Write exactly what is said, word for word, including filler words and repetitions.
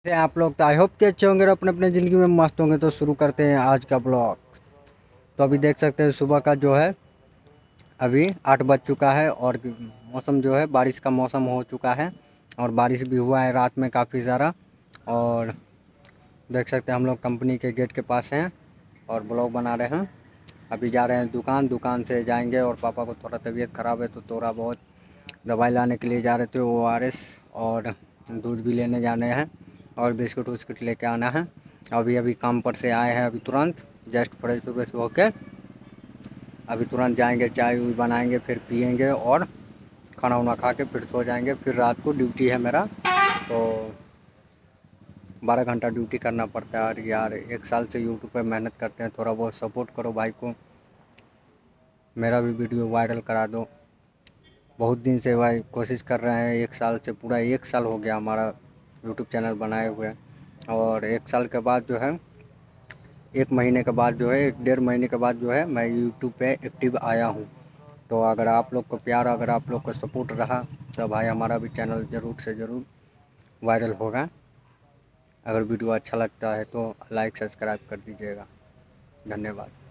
से आप लोग तो आई होप कि अच्छे होंगे और अपने अपने ज़िंदगी में मस्त होंगे। तो शुरू करते हैं आज का ब्लॉग। तो अभी देख सकते हैं सुबह का जो है अभी आठ बज चुका है और मौसम जो है बारिश का मौसम हो चुका है और बारिश भी हुआ है रात में काफ़ी ज़्यादा। और देख सकते हैं हम लोग कंपनी के गेट के पास हैं और ब्लॉग बना रहे हैं। अभी जा रहे हैं दुकान दुकान से जाएंगे और पापा को थोड़ा तबीयत ख़राब है तो थोड़ा बहुत दवाई लाने के लिए जा रहे थे। ओ आर एस और दूध भी लेने जाने हैं और बिस्कुट उस्कुट लेके आना है। अभी अभी काम पर से आए हैं अभी तुरंत जस्ट फ्रेश व्रेश होके अभी तुरंत जाएंगे, चाय भी बनाएंगे, फिर पियेंगे और खाना वाना खा के फिर सो जाएंगे। फिर रात को ड्यूटी है मेरा, तो बारह घंटा ड्यूटी करना पड़ता है। और यार एक साल से यूट्यूब पे मेहनत करते हैं, थोड़ा बहुत सपोर्ट करो भाई को, मेरा भी वीडियो वायरल करा दो। बहुत दिन से भाई कोशिश कर रहे हैं, एक साल से, पूरा एक साल हो गया हमारा यूट्यूब चैनल बनाए हुए। और एक साल के बाद जो है, एक महीने के बाद जो है, एक डेढ़ महीने के बाद जो है मैं यूट्यूब पे एक्टिव आया हूँ। तो अगर आप लोग को प्यार, अगर आप लोग को सपोर्ट रहा तो भाई हमारा भी चैनल ज़रूर से ज़रूर वायरल होगा। अगर वीडियो अच्छा लगता है तो लाइक सब्सक्राइब कर दीजिएगा। धन्यवाद।